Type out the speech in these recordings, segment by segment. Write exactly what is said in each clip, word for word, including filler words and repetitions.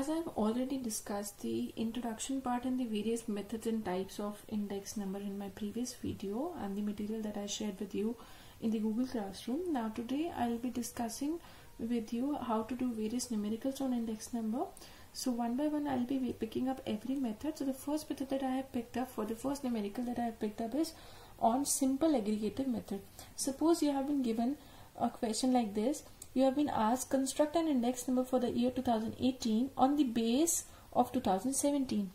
as I've already discussed the introduction part and the various methods and types of index number in my previous video and the material that I shared with you in the Google Classroom, now today I'll be discussing with you how to do various numericals on index number. So one by one I'll be picking up every method. So the first method that I have picked up for the first numerical that I have picked up is on simple aggregative method. Suppose you have been given a question like this. You have been asked construct an index number for the year two thousand eighteen on the base of two thousand seventeen,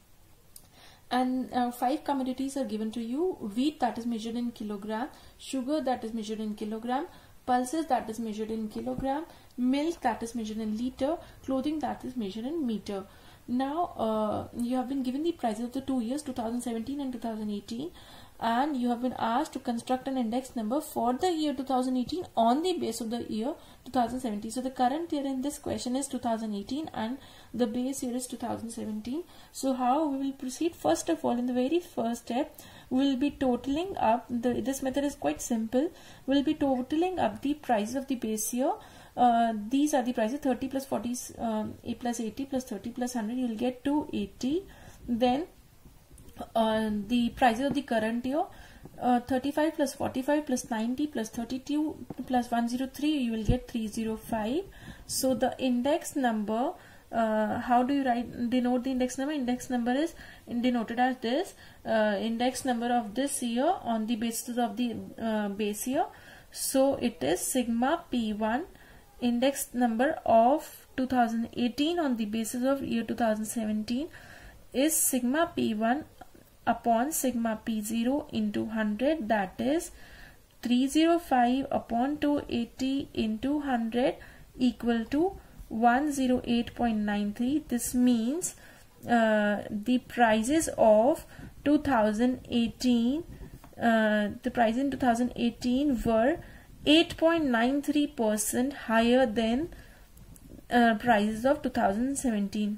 and uh, five commodities are given to you: wheat that is measured in kilogram, sugar that is measured in kilogram, pulses that is measured in kilogram, milk that is measured in liter, clothing that is measured in meter. Now uh, you have been given the prices of the two years two thousand seventeen and two thousand eighteen, and you have been asked to construct an index number for the year two thousand eighteen on the base of the year two thousand seventeen. So the current year in this question is two thousand eighteen and the base year is two thousand seventeen. So how we will proceed? First of all, in the very first step, we will be totaling up. The, this method is quite simple. We will be totaling up the prices of the base year. Uh, these are the prices: thirty plus forty, um, a plus eighty plus thirty plus one hundred. You will get two hundred eighty. Then uh, the prices of the current year: uh, thirty-five plus forty-five plus ninety plus thirty-two plus one hundred three. You will get three hundred five. So the index number, uh, how do you write denote the index number? Index number is denoted as this: uh, index number of this year on the basis of the uh, base year. So it is sigma P one. Index number of two thousand eighteen on the basis of year two thousand seventeen is sigma P one upon sigma P zero into one hundred, that is three hundred five upon two hundred eighty into one hundred equal to one hundred eight point nine three. This means uh, the prices of two thousand eighteen, uh, the price in two thousand eighteen were eight point nine three percent higher than uh, prices of two thousand seventeen.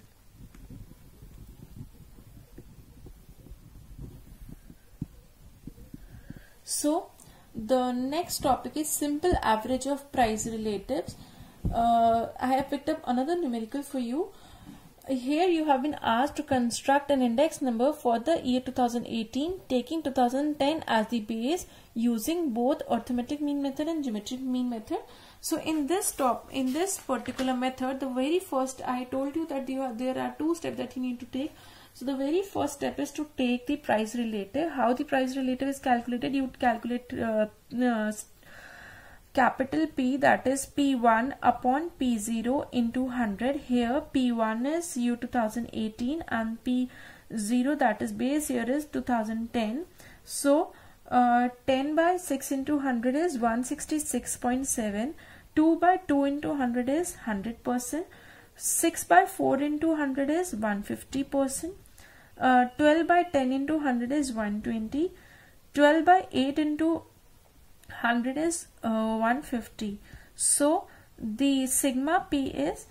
So the next topic is simple average of price relatives. Uh, I have picked up another numerical for you. Here you have been asked to construct an index number for the year two thousand eighteen taking two thousand ten as the base using both arithmetic mean method and geometric mean method. So in this top in this particular method, the very first, I told you that you are, there are two steps that you need to take. So the very first step is to take the price relative. How the price relative is calculated? You would calculate uh, uh, capital P, that is P one upon P zero into one hundred. Here P one is year two thousand eighteen and P zero, that is base year, is two thousand ten. So uh, ten by six into one hundred is one hundred sixty-six point seven. two by two into one hundred is one hundred percent. six by four into one hundred is one hundred fifty percent. Uh, twelve by ten into one hundred is one hundred twenty. twelve by eight into one hundred is uh, one hundred fifty. So the sigma P is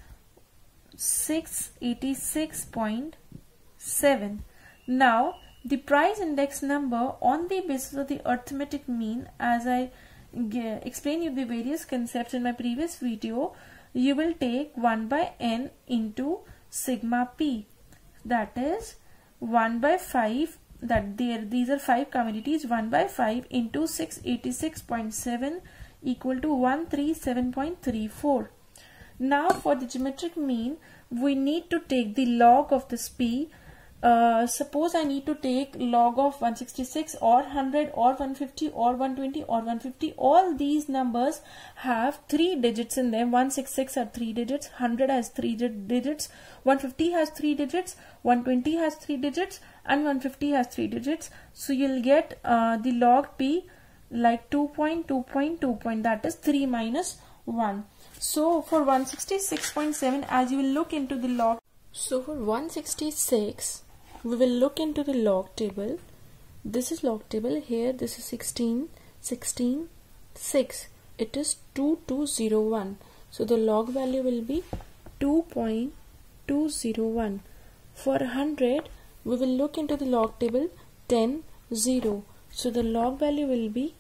six hundred eighty-six point seven. Now the price index number on the basis of the arithmetic mean, as I explained you the various concepts in my previous video, you will take one by n into sigma P, that is one by five. That there these are five commodities. one by five into six hundred eighty-six point seven equal to one hundred thirty-seven point three four. Now for the geometric mean, we need to take the log of this P. Uh, suppose I need to take log of one hundred sixty-six or one hundred or one hundred fifty or one hundred twenty or one hundred fifty. All these numbers have three digits in them. one hundred sixty-six have three digits, one hundred has three digits, one hundred fifty has three digits, one hundred twenty has three digits, and one hundred fifty has three digits. So you'll get uh, the log P like two point two point two, that is three minus one. So for one hundred sixty-six point seven, as you will look into the log, so for one hundred sixty-six, we will look into the log table. This is log table. Here this is sixteen, sixteen, six. It is two two zero one. So the log value will be two point two zero one. For one hundred, we will look into the log table ten, zero. So the log value will be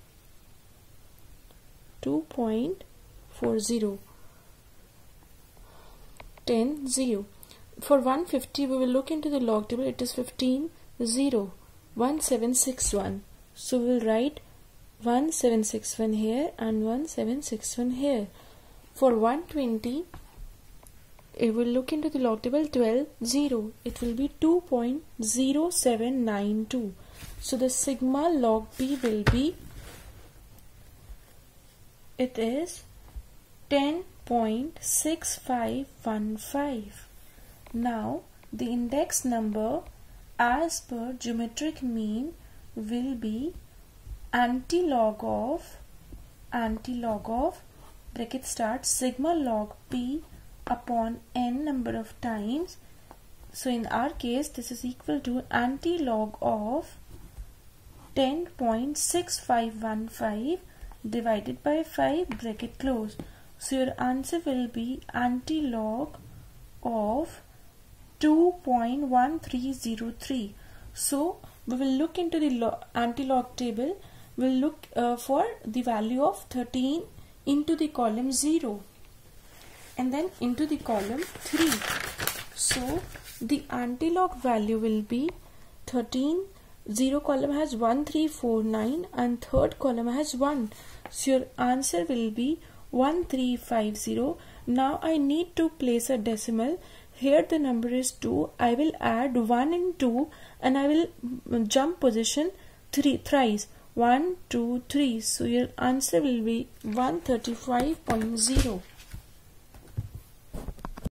two point four zero. ten, zero. For one hundred fifty, we will look into the log table. It is fifteen, zero, one seven six one. So we will write one seven six one here and one seven six one here. For one hundred twenty, it will look into the log table twelve, zero. It will be two point zero seven nine two. So the sigma log P will be, it is ten point six five one five. Now the index number as per geometric mean will be anti-log of anti-log of bracket start sigma log P upon n number of times. So in our case this is equal to anti-log of ten point six five one five divided by five bracket close. So your answer will be anti-log of two point one three zero three. So we will look into the anti-log table. We will look uh, for the value of thirteen into the column zero and then into the column three. So the anti-log value will be thirteen. Zero column has one three four nine and third column has one. So your answer will be one three five zero. Now I need to place a decimal. Here the number is two. I will add one and two and I will jump position three thrice. one, two, three. So your answer will be one thirty-five point zero.